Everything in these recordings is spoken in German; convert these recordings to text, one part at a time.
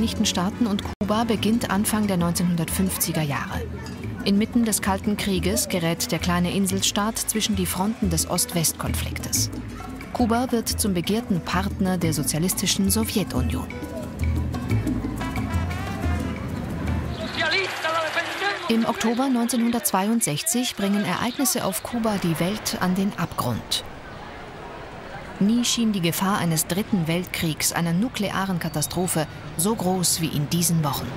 Vereinigten Staaten und Kuba beginnt Anfang der 1950er Jahre. Inmitten des Kalten Krieges gerät der kleine Inselstaat zwischen die Fronten des Ost-West-Konfliktes. Kuba wird zum begehrten Partner der sozialistischen Sowjetunion. Im Oktober 1962 bringen Ereignisse auf Kuba die Welt an den Abgrund. Nie schien die Gefahr eines Dritten Weltkriegs, einer nuklearen Katastrophe, so groß wie in diesen Wochen.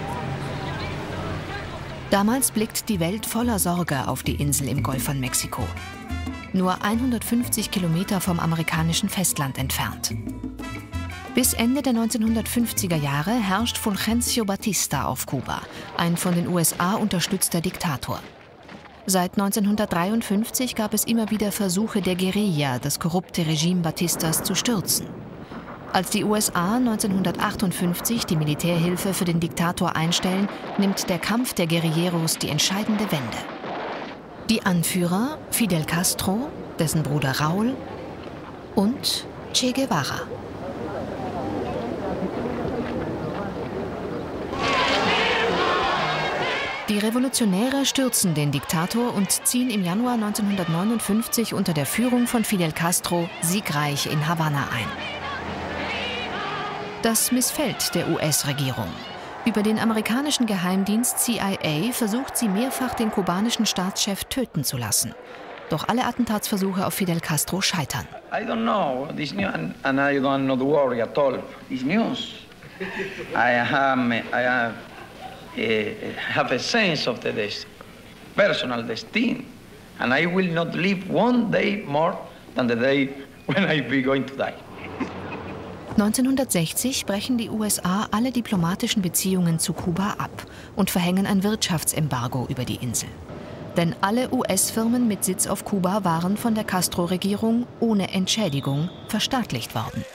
Damals blickt die Welt voller Sorge auf die Insel im Golf von Mexiko. Nur 150 Kilometer vom amerikanischen Festland entfernt. Bis Ende der 1950er Jahre herrscht Fulgencio Batista auf Kuba, ein von den USA unterstützter Diktator. Seit 1953 gab es immer wieder Versuche der Guerilla, das korrupte Regime Batistas zu stürzen. Als die USA 1958 die Militärhilfe für den Diktator einstellen, nimmt der Kampf der Guerilleros die entscheidende Wende. Die Anführer Fidel Castro, dessen Bruder Raúl und Che Guevara. Die Revolutionäre stürzen den Diktator und ziehen im Januar 1959 unter der Führung von Fidel Castro siegreich in Havanna ein. Das missfällt der US-Regierung. Über den amerikanischen Geheimdienst CIA versucht sie mehrfach, den kubanischen Staatschef töten zu lassen. Doch alle Attentatsversuche auf Fidel Castro scheitern. I don't know this news, and I don't not worry at all. This news, I have a sense of the personal destiny, and I will not live one day more than the day when I be going to die. 1960 brechen die USA alle diplomatischen Beziehungen zu Kuba ab und verhängen ein Wirtschaftsembargo über die Insel. Denn alle US-Firmen mit Sitz auf Kuba waren von der Castro-Regierung ohne Entschädigung verstaatlicht worden.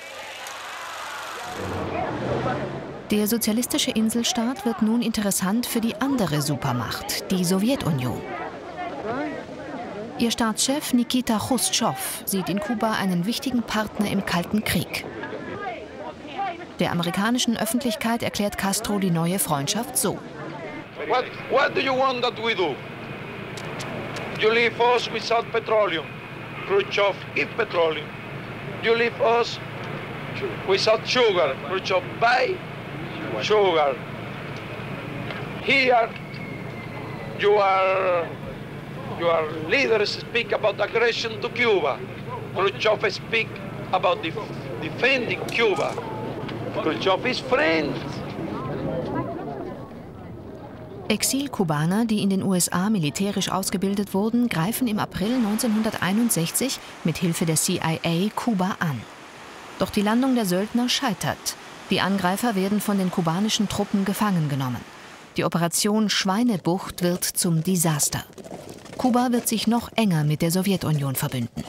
Der sozialistische Inselstaat wird nun interessant für die andere Supermacht, die Sowjetunion. Ihr Staatschef Nikita Chruschtschow sieht in Kuba einen wichtigen Partner im Kalten Krieg. Der amerikanischen Öffentlichkeit erklärt Castro die neue Freundschaft so. What do you want that we do? You leave us without petroleum. Khrushchev give petroleum. You leave us without sugar. Khrushchev buy sugar. Here, your leaders speak about aggression to Cuba. Khrushchev speak about defending Cuba. Khrushchev is friend. Exil-Kubaner, die in den USA militärisch ausgebildet wurden, greifen im April 1961 mit Hilfe der CIA Kuba an. Doch die Landung der Söldner scheitert. Die Angreifer werden von den kubanischen Truppen gefangen genommen. Die Operation Schweinebucht wird zum Desaster. Kuba wird sich noch enger mit der Sowjetunion verbünden.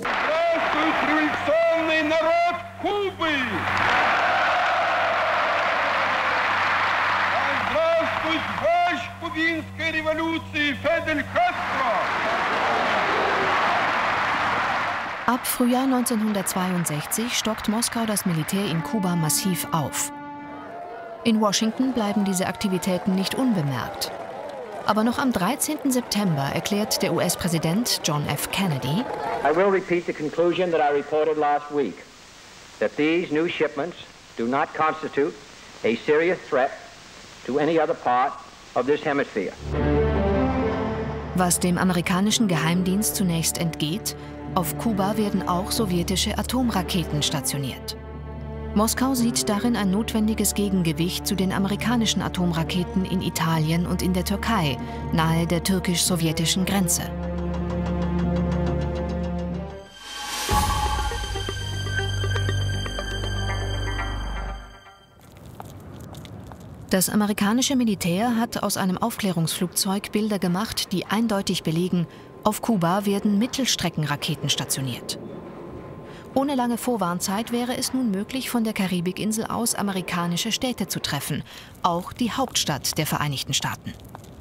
Ab Frühjahr 1962 stockt Moskau das Militär in Kuba massiv auf. In Washington bleiben diese Aktivitäten nicht unbemerkt. Aber noch am 13. September erklärt der US-Präsident John F. Kennedy: I will repeat the conclusion that I reported last week, that these new shipments do not constitute a serious threat to any other part of this hemisphere. Was dem amerikanischen Geheimdienst zunächst entgeht: Auf Kuba werden auch sowjetische Atomraketen stationiert. Moskau sieht darin ein notwendiges Gegengewicht zu den amerikanischen Atomraketen in Italien und in der Türkei, nahe der türkisch-sowjetischen Grenze. Das amerikanische Militär hat aus einem Aufklärungsflugzeug Bilder gemacht, die eindeutig belegen, auf Kuba werden Mittelstreckenraketen stationiert. Ohne lange Vorwarnzeit wäre es nun möglich, von der Karibikinsel aus amerikanische Städte zu treffen, auch die Hauptstadt der Vereinigten Staaten.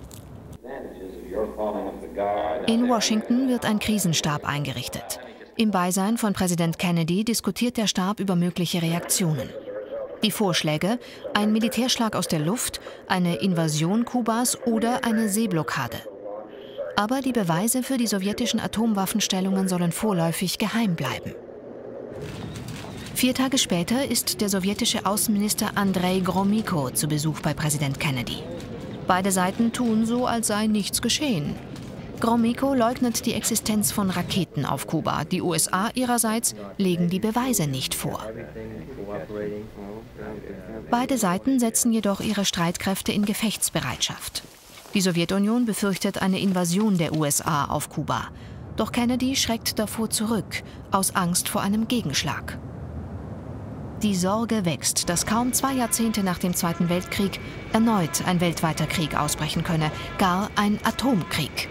In Washington wird ein Krisenstab eingerichtet. Im Beisein von Präsident Kennedy diskutiert der Stab über mögliche Reaktionen. Die Vorschläge: ein Militärschlag aus der Luft, eine Invasion Kubas oder eine Seeblockade. Aber die Beweise für die sowjetischen Atomwaffenstellungen sollen vorläufig geheim bleiben. 4 Tage später ist der sowjetische Außenminister Andrei Gromyko zu Besuch bei Präsident Kennedy. Beide Seiten tun so, als sei nichts geschehen. Gromyko leugnet die Existenz von Raketen auf Kuba. Die USA ihrerseits legen die Beweise nicht vor. Beide Seiten setzen jedoch ihre Streitkräfte in Gefechtsbereitschaft. Die Sowjetunion befürchtet eine Invasion der USA auf Kuba. Doch Kennedy schreckt davor zurück, aus Angst vor einem Gegenschlag. Die Sorge wächst, dass kaum 2 Jahrzehnte nach dem Zweiten Weltkrieg erneut ein weltweiter Krieg ausbrechen könne, gar ein Atomkrieg.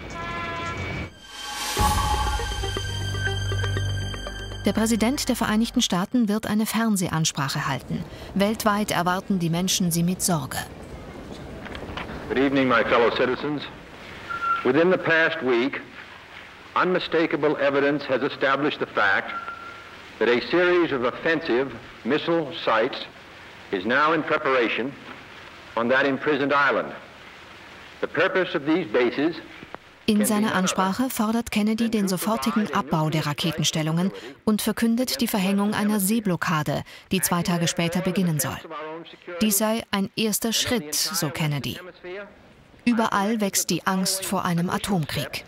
Der Präsident der Vereinigten Staaten wird eine Fernsehansprache halten. Weltweit erwarten die Menschen sie mit Sorge. Good evening, my fellow citizens. Within the past week, unmistakable evidence has established the fact that a series of offensive missile sites is now in preparation on that imprisoned island. The purpose of these bases. In seiner Ansprache fordert Kennedy den sofortigen Abbau der Raketenstellungen und verkündet die Verhängung einer Seeblockade, die 2 Tage später beginnen soll. Dies sei ein erster Schritt, so Kennedy. Überall wächst die Angst vor einem Atomkrieg.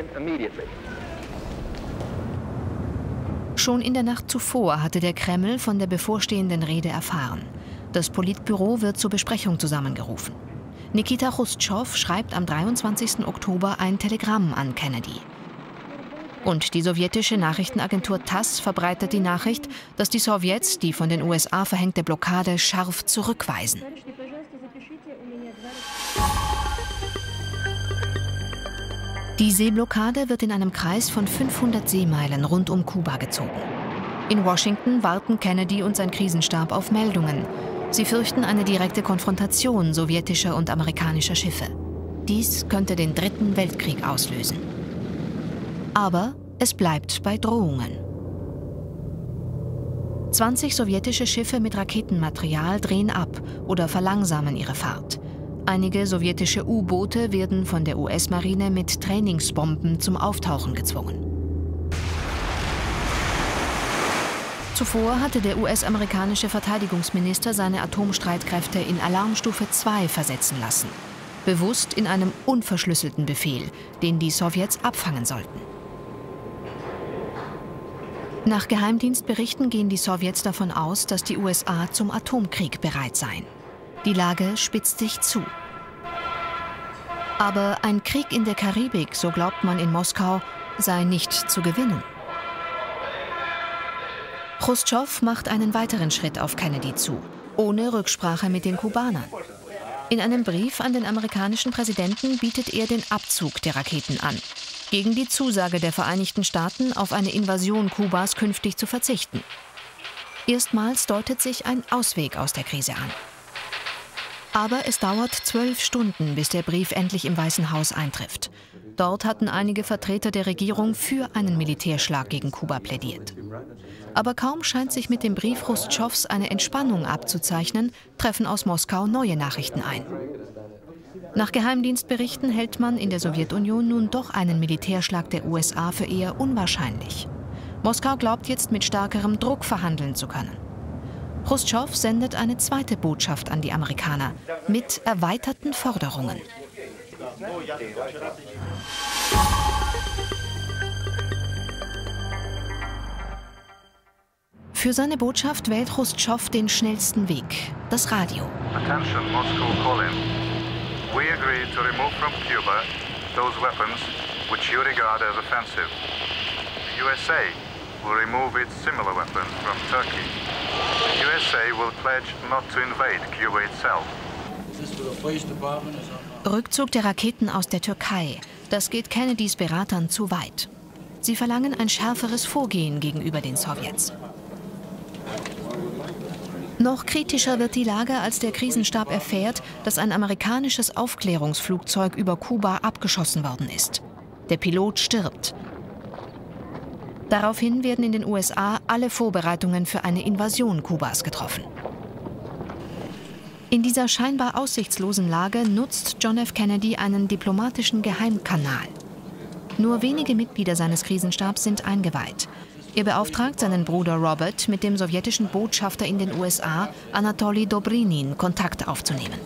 Schon in der Nacht zuvor hatte der Kreml von der bevorstehenden Rede erfahren. Das Politbüro wird zur Besprechung zusammengerufen. Nikita Chruschtschow schreibt am 23. Oktober ein Telegramm an Kennedy. Und die sowjetische Nachrichtenagentur TASS verbreitet die Nachricht, dass die Sowjets die von den USA verhängte Blockade scharf zurückweisen. Die Seeblockade wird in einem Kreis von 500 Seemeilen rund um Kuba gezogen. In Washington warten Kennedy und sein Krisenstab auf Meldungen. Sie fürchten eine direkte Konfrontation sowjetischer und amerikanischer Schiffe. Dies könnte den 3. Weltkrieg auslösen. Aber es bleibt bei Drohungen. 20 sowjetische Schiffe mit Raketenmaterial drehen ab oder verlangsamen ihre Fahrt. Einige sowjetische U-Boote werden von der US-Marine mit Trainingsbomben zum Auftauchen gezwungen. Zuvor hatte der US-amerikanische Verteidigungsminister seine Atomstreitkräfte in Alarmstufe 2 versetzen lassen. Bewusst in einem unverschlüsselten Befehl, den die Sowjets abfangen sollten. Nach Geheimdienstberichten gehen die Sowjets davon aus, dass die USA zum Atomkrieg bereit seien. Die Lage spitzt sich zu. Aber ein Krieg in der Karibik, so glaubt man in Moskau, sei nicht zu gewinnen. Chruschtschow macht einen weiteren Schritt auf Kennedy zu, ohne Rücksprache mit den Kubanern. In einem Brief an den amerikanischen Präsidenten bietet er den Abzug der Raketen an, gegen die Zusage der Vereinigten Staaten, auf eine Invasion Kubas künftig zu verzichten. Erstmals deutet sich ein Ausweg aus der Krise an. Aber es dauert 12 Stunden, bis der Brief endlich im Weißen Haus eintrifft. Dort hatten einige Vertreter der Regierung für einen Militärschlag gegen Kuba plädiert. Aber kaum scheint sich mit dem Brief Chruschtschows eine Entspannung abzuzeichnen, treffen aus Moskau neue Nachrichten ein. Nach Geheimdienstberichten hält man in der Sowjetunion nun doch einen Militärschlag der USA für eher unwahrscheinlich. Moskau glaubt jetzt, mit stärkerem Druck verhandeln zu können. Chruschtschow sendet eine zweite Botschaft an die Amerikaner mit erweiterten Forderungen. Für seine Botschaft wählt Chruschtschow den schnellsten Weg, das Radio. Attention, Moscow calling. We agree to remove from Cuba those weapons which you regard as offensive. The USA will remove its similar weapons from Turkey. The USA will pledge not to invade Cuba itself. Rückzug der Raketen aus der Türkei, das geht Kennedys Beratern zu weit. Sie verlangen ein schärferes Vorgehen gegenüber den Sowjets. Noch kritischer wird die Lage, als der Krisenstab erfährt, dass ein amerikanisches Aufklärungsflugzeug über Kuba abgeschossen worden ist. Der Pilot stirbt. Daraufhin werden in den USA alle Vorbereitungen für eine Invasion Kubas getroffen. In dieser scheinbar aussichtslosen Lage nutzt John F. Kennedy einen diplomatischen Geheimkanal. Nur wenige Mitglieder seines Krisenstabs sind eingeweiht. Er beauftragt seinen Bruder Robert, mit dem sowjetischen Botschafter in den USA, Anatoli Dobrynin, Kontakt aufzunehmen.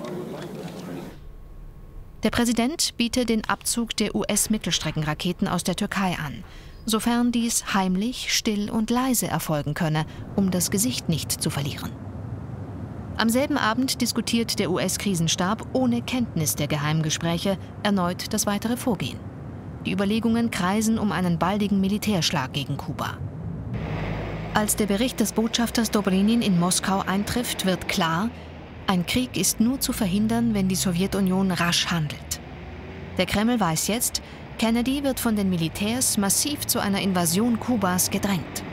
Der Präsident bietet den Abzug der US-Mittelstreckenraketen aus der Türkei an, sofern dies heimlich, still und leise erfolgen könne, um das Gesicht nicht zu verlieren. Am selben Abend diskutiert der US-Krisenstab ohne Kenntnis der Geheimgespräche erneut das weitere Vorgehen. Die Überlegungen kreisen um einen baldigen Militärschlag gegen Kuba. Als der Bericht des Botschafters Dobrynin in Moskau eintrifft, wird klar, ein Krieg ist nur zu verhindern, wenn die Sowjetunion rasch handelt. Der Kreml weiß jetzt, Kennedy wird von den Militärs massiv zu einer Invasion Kubas gedrängt.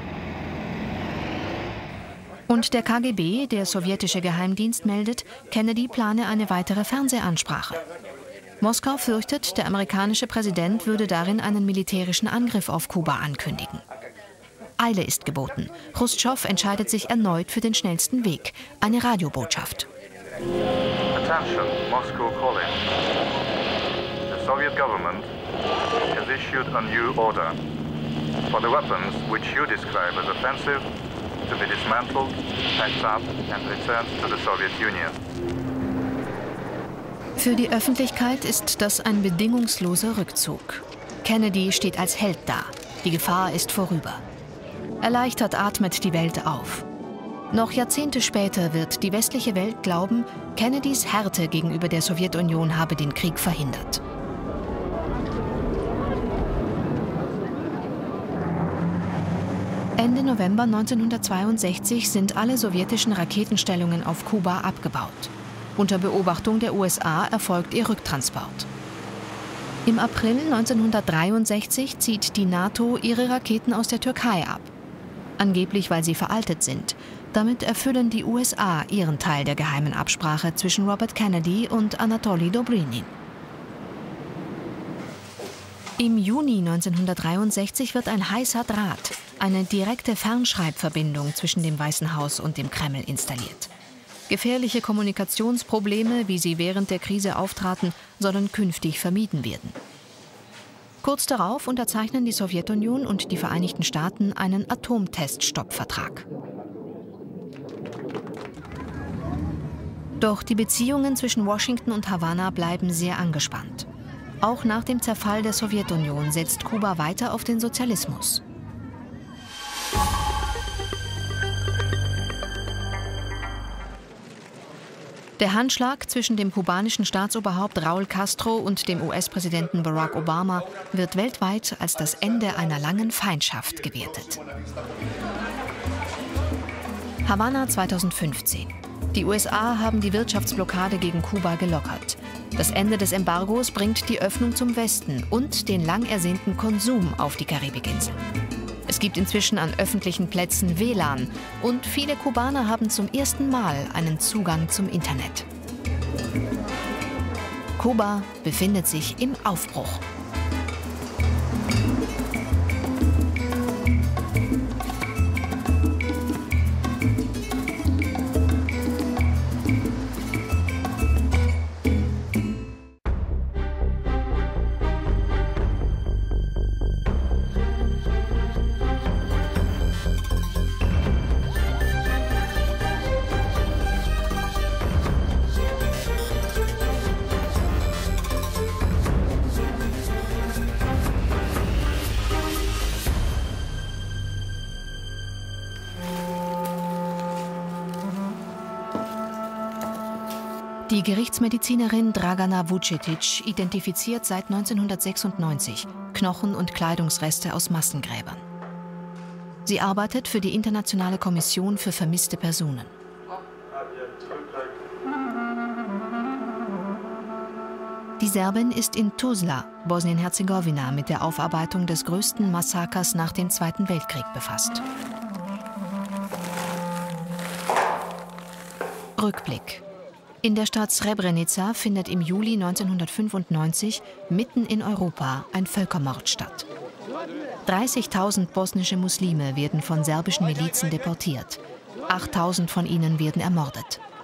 Und der KGB, der sowjetische Geheimdienst, meldet, Kennedy plane eine weitere Fernsehansprache. Moskau fürchtet, der amerikanische Präsident würde darin einen militärischen Angriff auf Kuba ankündigen. Eile ist geboten. Chruschtschow entscheidet sich erneut für den schnellsten Weg, eine Radiobotschaft. Attention, Moscow calling. The Soviet government has issued a new order for the weapons which you describe as offensive to be dismantled, packed up and returned to the Soviet Union. Für die Öffentlichkeit ist das ein bedingungsloser Rückzug. Kennedy steht als Held da. Die Gefahr ist vorüber. Erleichtert atmet die Welt auf. Noch Jahrzehnte später wird die westliche Welt glauben, Kennedys Härte gegenüber der Sowjetunion habe den Krieg verhindert. Ende November 1962 sind alle sowjetischen Raketenstellungen auf Kuba abgebaut. Unter Beobachtung der USA erfolgt ihr Rücktransport. Im April 1963 zieht die NATO ihre Raketen aus der Türkei ab. Angeblich, weil sie veraltet sind. Damit erfüllen die USA ihren Teil der geheimen Absprache zwischen Robert Kennedy und Anatoli Dobrynin. Im Juni 1963 wird ein heißer Draht, eine direkte Fernschreibverbindung zwischen dem Weißen Haus und dem Kreml installiert. Gefährliche Kommunikationsprobleme, wie sie während der Krise auftraten, sollen künftig vermieden werden. Kurz darauf unterzeichnen die Sowjetunion und die Vereinigten Staaten einen Atomteststoppvertrag. Doch die Beziehungen zwischen Washington und Havanna bleiben sehr angespannt. Auch nach dem Zerfall der Sowjetunion setzt Kuba weiter auf den Sozialismus. Der Handschlag zwischen dem kubanischen Staatsoberhaupt Raúl Castro und dem US-Präsidenten Barack Obama wird weltweit als das Ende einer langen Feindschaft gewertet. Havanna 2015. Die USA haben die Wirtschaftsblockade gegen Kuba gelockert. Das Ende des Embargos bringt die Öffnung zum Westen und den lang ersehnten Konsum auf die Karibikinsel. Es gibt inzwischen an öffentlichen Plätzen WLAN und viele Kubaner haben zum ersten Mal einen Zugang zum Internet. Kuba befindet sich im Aufbruch. Die Gerichtsmedizinerin Dragana Vucetic identifiziert seit 1996 Knochen und Kleidungsreste aus Massengräbern. Sie arbeitet für die Internationale Kommission für vermisste Personen. Die Serbin ist in Tuzla, Bosnien-Herzegowina, mit der Aufarbeitung des größten Massakers nach dem Zweiten Weltkrieg befasst. Rückblick. In der Stadt Srebrenica findet im Juli 1995 mitten in Europa ein Völkermord statt. 30.000 bosnische Muslime werden von serbischen Milizen deportiert. 8.000 von ihnen werden ermordet.